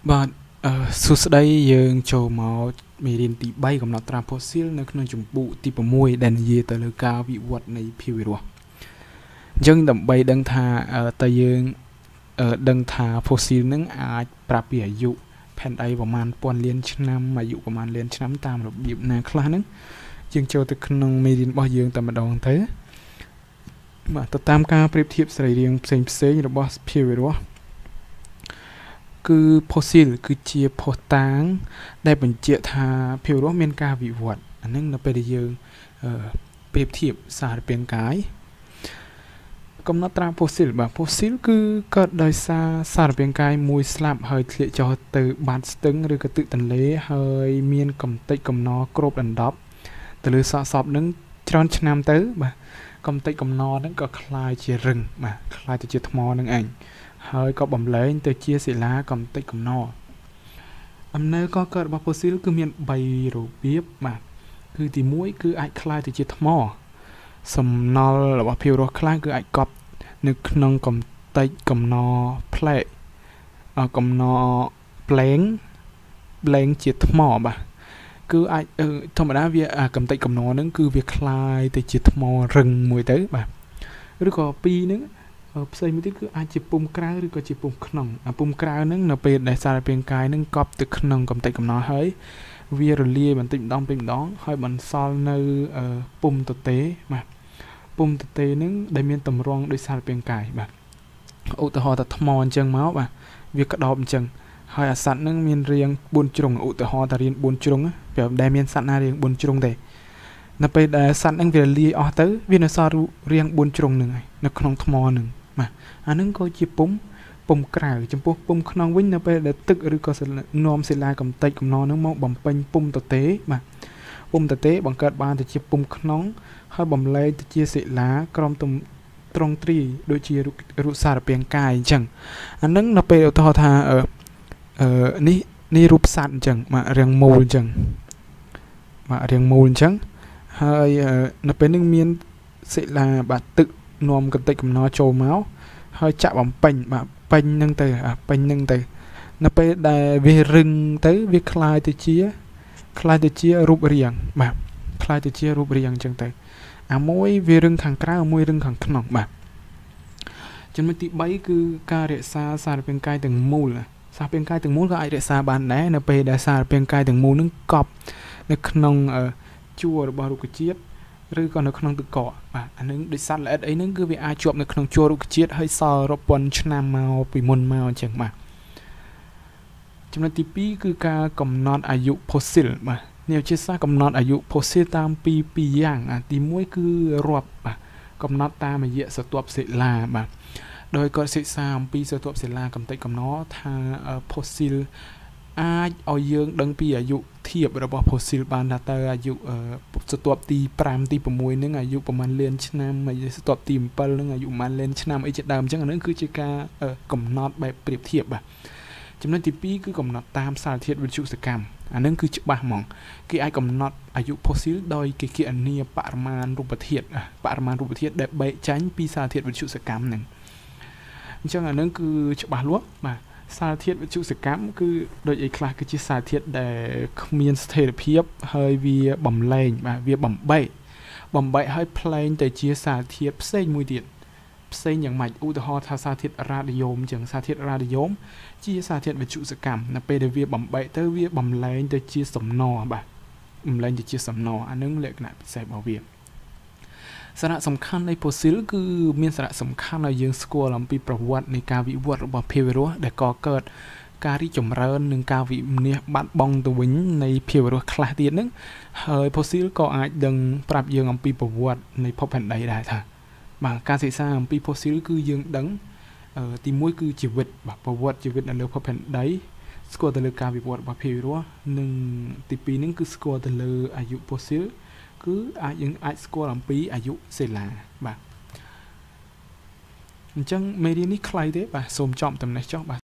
បាទសួស្តីយើងចូលមកមេរៀនទី3កំណត់ត្រាផូស៊ីលនៅក្នុងចម្ពោះទី6ដែលនិយាយទៅលើការវិវត្តនៃភាវវិរស់អញ្ចឹងដើម្បីដឹងថាតើយើងដឹងថាផូស៊ីលនឹងអាចប្រាប់ពីអាយុផែនដីប្រមាណពាន់លានឆ្នាំអាយុប្រមាណលានឆ្នាំតាមរបៀបណាខ្លះហ្នឹងយើងចូលទៅក្នុងមេរៀនរបស់យើងតែម្ដងទៅបាទទៅតាមការប្រៀបធៀបសរីរាង្គផ្សេងៗរបស់ភាវវិរស់គឺ fossil គឺជាភស្តុតាងដែលបញ្ជាក់ថាភាវវិរស់មានការវិវត្តអាហ្នឹងនៅពេលដែលយើងប្រៀបធៀបសារពាង្គកាយកំណត់ត្រា fossil បាទ fossil គឺកើតដោយសារសារពាង្គកាយមួយស្លាប់ហើយធ្លាក់ចុះទៅបាតស្ទឹងឬក៏ទឹកទន្លេហើយមានកំទេចកំណរគ្របដណ្ដប់ទៅលើសាកសពហ្នឹងច្រើនឆ្នាំទៅបាទកំទេចកំណរហ្នឹងក៏คล้ายជារឹងបាទคล้ายទៅជាថ្មហ្នឹងឯងហើយក៏បំលែងទៅជាសិលាកំទេចកំណរដំណើរកកើតរបស់ fossil គឺមាន3របៀបបាទគឺទី1គឺអាចคล้ายទៅជាថ្មសំណល់របស់ភាវវិរស់ខ្លះគឺអាចកប់នៅក្នុងកំទេចកំណរផ្លែកកំណរប្លែងជាថ្មបាទគឺអាចធម្មតាវាកំទេចកំណរហ្នឹងគឺវាคล้ายទៅជាថ្មរឹងមួយទៅបាទឬក៏ពីរហ្នឹងផ្សេងមួយទៀតគឺអាចជាពុំក្រៅឬក៏ជាពុំក្នុងពុំក្រៅហ្នឹងនៅពេលដែលសារពាង្គកាយហ្នឹងកប់ទៅក្នុងកំទេចកំណរហើយវារលាយបន្តិចម្ដងហើយបន្សល់នៅពុំទទេបាទពុំទទេហ្នឹងដែលមានតម្រង់ដោយសារពាង្គកាយបាទឧទាហរណ៍ថាថ្មអញ្ចឹងមកបាទវាក្តោបអញ្ចឹងហើយអាសត្វហ្នឹងមានរាង4ជ្រុងឧទាហរណ៍ថារាង4ជ្រុងពេលដែលមានសត្វណារាង4ជ្រុងទេនៅពេលដែលសត្វហ្នឹងវាលាយអស់ទៅវានៅសល់រាង4ជ្រុងហ្នឹងហើយនៅក្នុងថ្មហ្នឹងបាទអាហ្នឹងក៏ជាពុំក្រៅចំពោះពុំក្នុងវិញនៅពេលដែលទឹកឬក៏នាំសិលាកំទេចកំណរហ្នឹងមកបំពេញពុំទទេបាទពុំទទេបង្កើតបានទៅជាពុំក្នុងហើយបំលែងទៅជាសិលាក្រមត្រង់ទ្រីដូចជារូបសារពាង្គកាយអញ្ចឹងអាហ្នឹងនៅពេលឧទាហរណ៍ថានេះរូបសត្វអញ្ចឹងបាទរាងមូលអញ្ចឹងបាទរាងមូលអញ្ចឹងហើយនៅពេលហ្នឹងមានសិលាបាទទឹកនាំកំទេចកំណរចូលមកហើយចាក់បំពេញបាទពេញហ្នឹងទៅនៅពេលដែលវារឹងទៅវាคล้ายទៅជារូបរាងបាទคล้ายទៅជារូបរាងអញ្ចឹងទៅអាមួយវារឹងខាងក្រៅមួយរឹងខាងក្នុងបាទចំណុចទី3គឺការរក្សាសារពាង្គកាយទាំងមូលសារពាង្គកាយទាំងមូលក៏អាចរក្សាបានដែរនៅពេលដែលសារពាង្គកាយទាំងមូលហ្នឹងកប់នៅក្នុងជួររបស់រុក្ខជាតិឬក៏នៅក្នុងទឹកកកបាទអានឹងដូចសត្វល្អិតអីហ្នឹងគឺវាអាចជាប់នៅក្នុងជួររុក្ខជាតិហើយសល់រាប់ពាន់ឆ្នាំមកពីមុនមកអញ្ចឹងបាទចំណុចទី2គឺការកំណត់អាយុ fossil បាទនេះជាសាស្ត្រកំណត់អាយុ fossil តាមពីរយ៉ាងទី1គឺរាប់បាទកំណត់តាមរយៈស្រទាប់សិលាបាទដោយគាត់សិក្សាអំពីស្រទាប់សិលាកំទេចកំណរថា fossil អាចឲ្យយើងដឹងពីអាយុធៀបរបស់ fossil បានថាតើអាយុស្រទាប់ទី5ទី6ហ្នឹងអាយុប្រហែលលានឆ្នាំហើយស្រទាប់ទី7ហ្នឹងអាយុប្រហែលលានឆ្នាំអីជាដើមអញ្ចឹងអាហ្នឹងគឺជាការកំណត់បែបប្រៀបធៀបបាទចំណុចទី2គឺកំណត់តាមសារធាតុវិទ្យុសកម្មអាហ្នឹងគឺច្បាស់ហ្មងគេអាចកំណត់អាយុ fossil ដោយគេគណនាបរិមាណរូបធាតុដែលបែកចេញពីសារធាតុវិទ្យុសកម្មហ្នឹងអញ្ចឹងអាហ្នឹងគឺច្បាស់លាស់បាទសារធាតុវិទ្យុសកម្មគឺដូចអីខ្លះគឺជាសារធាតុដែលគ្មានស្ថិរភាពហើយវាបំលែងបាទវាបំបែកឲ្យផ្លែងទៅជាសារធាតុផ្សេងមួយទៀតផ្សេងយ៉ាងម៉េចឧទាហរណ៍ថាសារធាតុរ៉ាឌីយ៉ូមអញ្ចឹងសារធាតុរ៉ាឌីយ៉ូមជាសារធាតុវិទ្យុសកម្មនៅពេលដែលវាបំបែកទៅវាបំលែងទៅជាសំណបាទបំលែងទៅជាសំណអានឹងលក្ខណៈពិសេសរបស់វាសារៈសំខាន់នៃ fossil គឺមានសារៈសំខាន់ឲ្យយើងស្គាល់អំពីប្រវត្តិនៃការវិវត្តរបស់ភាវវិរស់ដែលកកើតការរីកចម្រើននិងការវិនាសបាត់បង់ទៅវិញនៃភាវវិរស់ខ្លះទៀតហ្នឹងហើយ fossil ក៏អាចដឹងប្រាប់យើងអំពីប្រវត្តិនៃភពផែនដីដែរថាបាទការសិក្សាអំពី fossil គឺយើងដឹងទី1គឺជីវិតបាទប្រវត្តិជីវិតនៅលើភពផែនដីស្គាល់ទៅលើការវិវត្តរបស់ភាវវិរស់និងទី2ហ្នឹងគឺស្គាល់ទៅលើអាយុ fossil គឺយើងអាចស្គាល់អំពីអាយុសិលាបាទអញ្ចឹងមេរៀននេះខ្លីទេបាទសូមចប់តែប៉ុណ្ណេះចុះបាទ